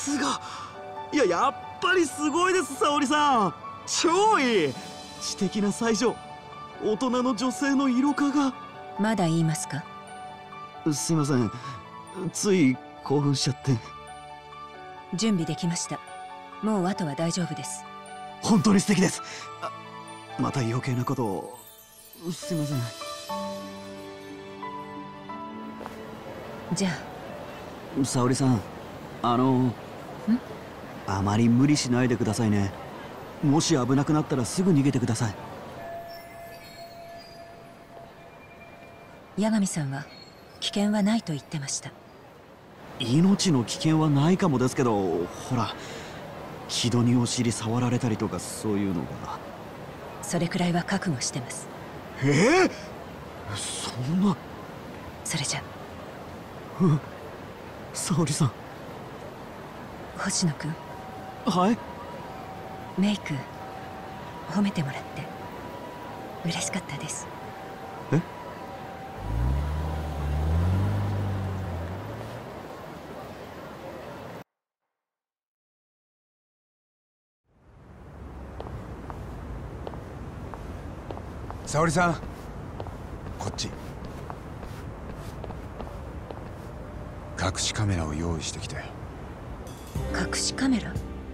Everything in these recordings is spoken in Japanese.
すが、やっぱりすごいです、沙織さん。超いい。知的な才女、大人の女性の色化が。 まだ言いますか？ すいません、つい興奮しちゃって。 準備できました。もうあとは大丈夫です。 本当に素敵です。また余計なことを。すいません。 じゃあ、沙織さん、あまり無理しないでくださいね。もし危なくなったらすぐ逃げてください。八神さんは危険はないと言ってました。 命の危険はないかもですけど、ほら、木戸にお尻触られたりとか、そういうのが。 それくらいは覚悟してます。 そんな。 それじゃ。 沙織さん。 星野くん。 はい。 メイク褒めてもらって嬉しかったです。 沙織さん、こっち。隠しカメラを用意してきたよ。 隠しカメラ？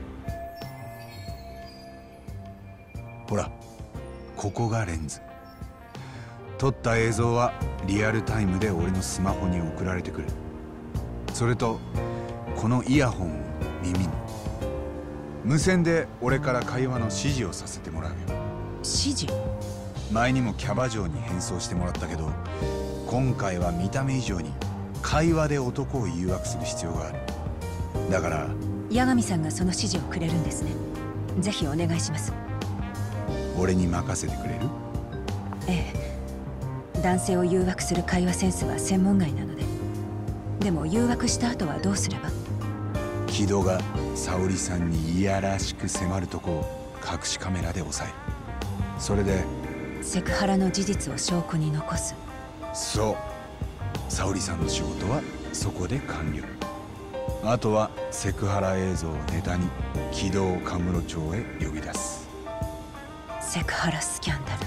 ほら、ここがレンズ。撮った映像はリアルタイムで俺のスマホに送られてくる。それとこのイヤホンを耳に。無線で俺から会話の指示をさせてもらうよ。 指示？ 前にもキャバ嬢に変装してもらったけど、今回は見た目以上に会話で男を誘惑する必要がある。だから八神さんがその指示をくれるんですね。ぜひお願いします。 俺に任せてくれる？ ええ、男性を誘惑する会話センスは専門外なので。でも誘惑した後はどうすれば？ 木戸が沙織さんにいやらしく迫るとこを隠しカメラで押さえ、それでセクハラの事実を証拠に残す。 そう、沙織さんの仕事はそこで完了。あとはセクハラ映像をネタに木戸を神室町へ呼び出す。 セクハラスキャンダル。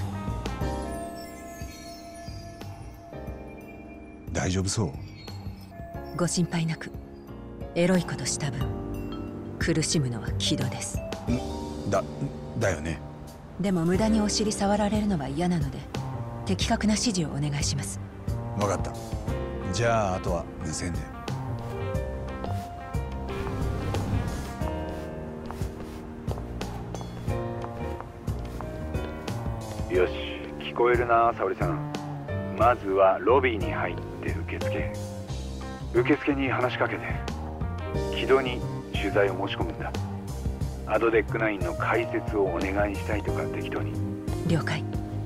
大丈夫そう？ ご心配なく。エロいことした分苦しむのは木戸です。 だよね。 でも無駄にお尻触られるのは嫌なので、的確な指示をお願いします。 分かった。じゃああとは無線で。 よし、聞こえるな、沙織さん。まずはロビーに入って受付に話しかけて、木戸に取材を申し込むんだ。アドデック9の解説をお願いしたいとか適当に。 了解。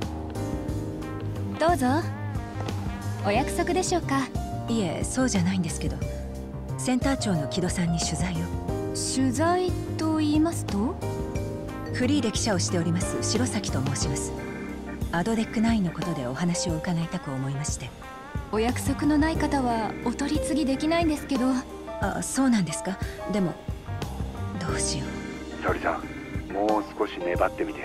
どうぞ。お約束でしょうか？ いえ、そうじゃないんですけど、センター長の木戸さんに取材を。 取材と言いますと？ フリーで記者をしております白崎と申します。アドデック9のことでお話を伺いたく思いまして。 お約束のない方はお取り次ぎできないんですけど。 あ、そうなんですか。でもどうしよう。 沙織さん、もう少し粘ってみて。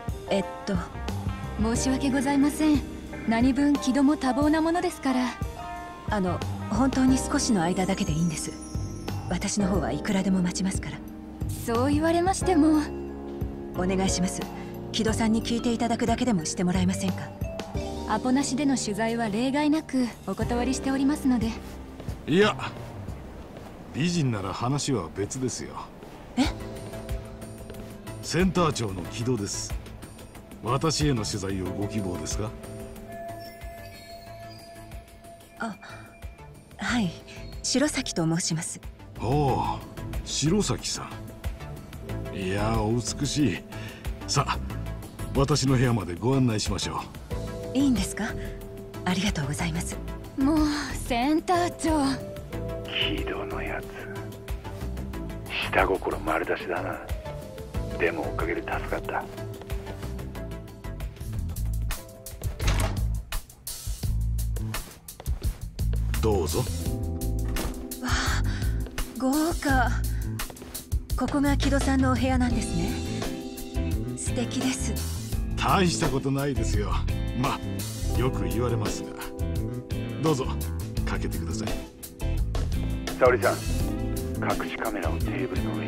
申し訳ございません。何分木戸も多忙なものですから。 本当に少しの間だけでいいんです。私の方はいくらでも待ちますから。 そう言われましても。 お願いします。木戸さんに聞いていただくだけでもしてもらえませんか？ アポなしでの取材は例外なくお断りしておりますので。 いや、美人なら話は別ですよ。センター長の木戸です。私への取材をご希望ですか？ はい、白崎と申します。 おお、白崎さん。いや、お美しい。さあ、私の部屋までご案内しましょう。いいんですか？ありがとうございます。 もうセンター長。 木戸のやつ、下心丸出しだな。でもおかげで助かった。 どうぞ。 わあ、豪華。 ここが木戸さんのお部屋なんですね。素敵です。 大したことないですよ。まあよく言われますが、どうぞかけてください。 沙織さん、隠しカメラをテーブルの上に。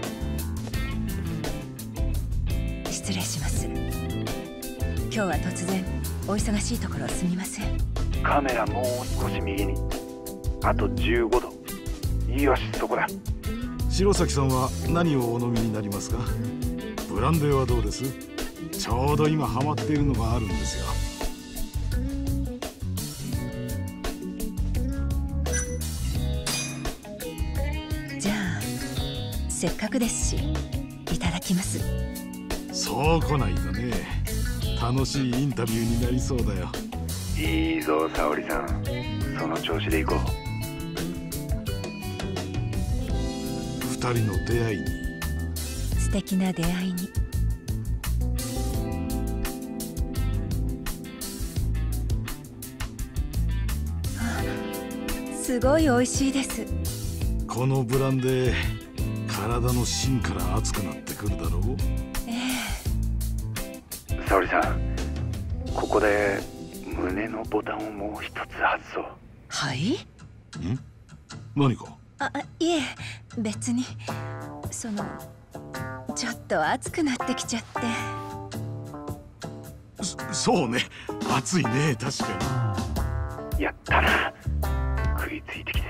失礼します。今日は突然お忙しいところすみません。 カメラもう少し右に。あと15度。よし、そこだ。 白崎さんは何をお飲みになりますか？ブランデーはどうです？ちょうど今ハマっているのがあるんですよ。 じゃあせっかくですしいただきます。 そう来ないとね、楽しいインタビューになりそうだよ。 いいぞ沙織さん、その調子で行こう。 二人の出会いに。 素敵な出会いに。すごい美味しいです。 このブランデー、体の芯から熱くなってくるだろう。 沙織さん、ここで胸のボタンをもう一つ外そう。 はい？ ん？何か？ いえ、別に。ちょっと熱くなってきちゃって。 そうね、熱いね、確かに。やったな、食いついてきて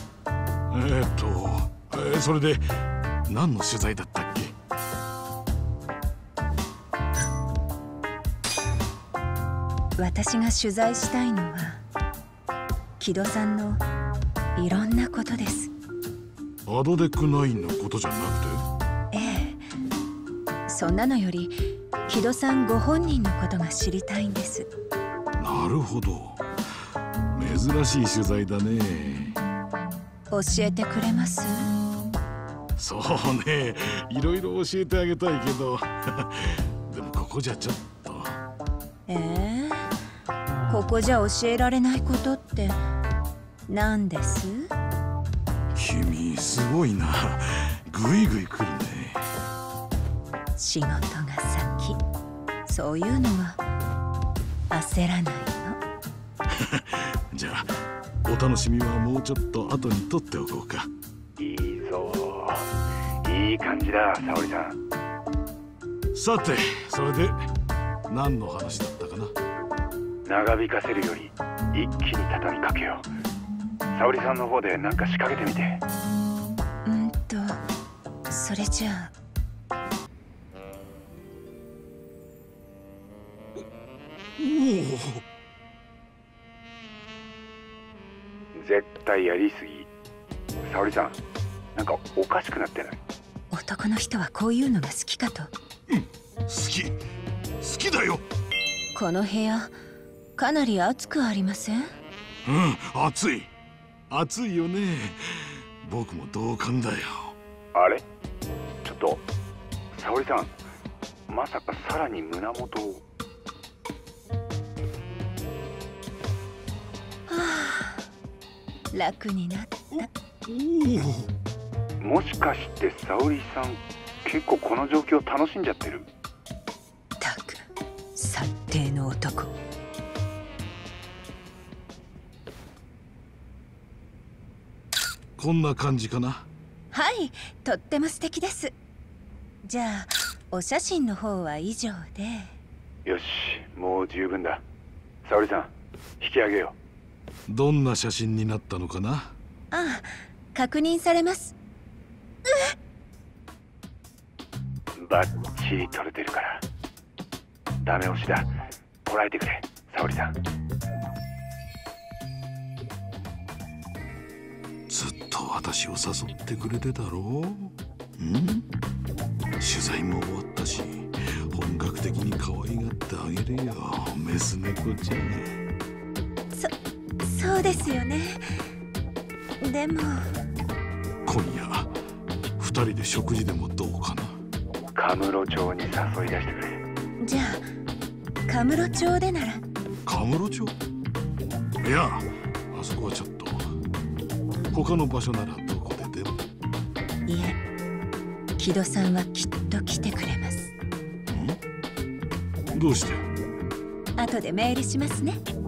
る。それで何の取材だったっけ？ 私が取材したいのは木戸さんのいろんなことです。 アドデック9のことじゃなくて？ そんなのより木戸さんご本人のことが知りたいんです。 なるほど、珍しい取材だね。 教えてくれます？ そうね、いろいろ教えてあげたいけどでもここじゃちょっと。 ここじゃ教えられないことって何です？ 君すごいな、ぐいぐい来るね。 仕事が先、そういうのは焦らないのじゃあお楽しみはもうちょっと後に取っておこうか。 いいぞ、いい感じだ沙織さん。 さて、それで何の話だったかな？ 長引かせるより一気に畳みかけよう。沙織さんの方で何か仕掛けてみて。 それじゃあ。 絶対やりすぎ。沙織さん、なんかおかしくなってない？ 男の人はこういうのが好きかと。 好きだよ。 この部屋かなり暑くありません？ 暑いよね。僕も同感だよ。 あれ、ちょっと沙織さん、まさかさらに胸元を。 楽になった。 もしかして沙織さん、結構この状況楽しんじゃってる？ たく最低の男。 こんな感じかな？ はい、とっても素敵です。じゃあお写真の方は以上で。 よし、もう十分だ。沙織さん、引き上げよう。 どんな写真になったのかな？ 確認されます。 バッチリ撮れてるから。ダメ押しだ。こらえてくれ沙織さん。 ずっと私を誘ってくれてたろう？取材も終わったし、本格的に可愛がってあげるよ、メス猫ちゃん。 そうですよね。でも今夜二人で食事でもどうかな？ カムロ町に誘い出してくれ。 じゃあカムロ町でなら。 カムロ町？いや、あそこはちょっと。他の場所ならどこででも。 いえ、 木戸さんはきっと来てくれます。 どうして？ 後でメールしますね。